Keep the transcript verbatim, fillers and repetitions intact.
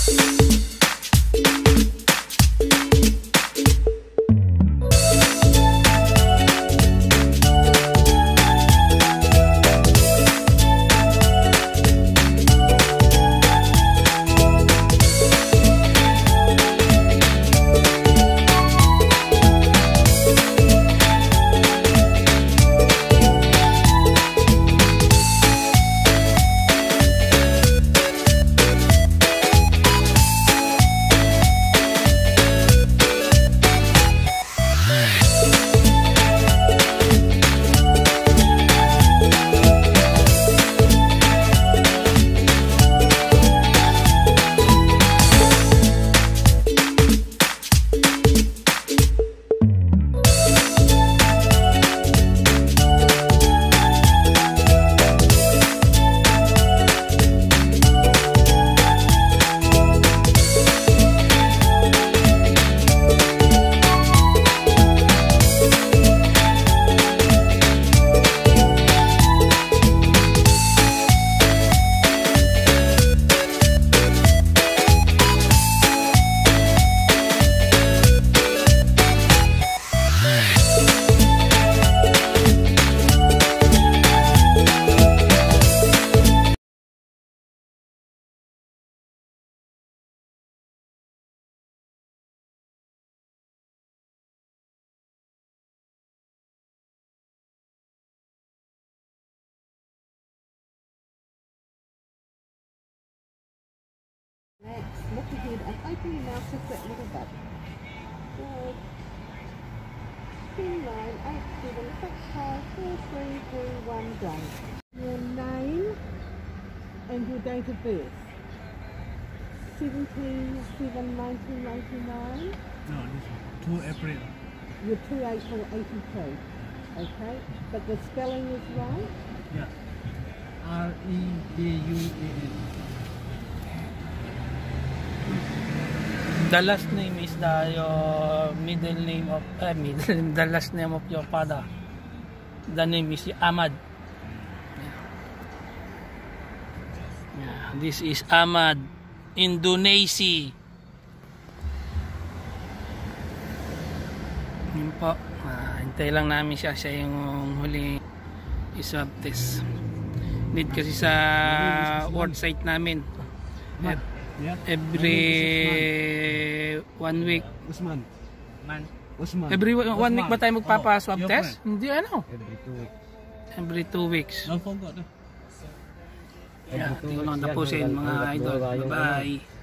Next, look ahead and open your mouth just that little bit. Good. ten, nine, eight, seven, six, five, four, three, two, one, go. Your name and your date of birth. seventeen seven nineteen ninety-nine. No, this is two April. You're two April eighty-two. Okay, but the spelling is right? Yeah. R E D U A N. The last name is the your middle name of uh, middle, the last name of your father. The name is Ahmad. Yeah. Yeah. This is Ahmad, Indonesia. Yun po. Ah, hintay lang namin siya. Siya yung huli swab test. Need kasi sa work site namin. At Yeah. every one week. Usman. Man. Usman. Every one Usman. week ba tayo magpapa-swab Oh, test? Hindi ano. Every two weeks. Every two weeks. Don't forget. Yeah, tingnan lang tapusin mga idol. Bye-bye.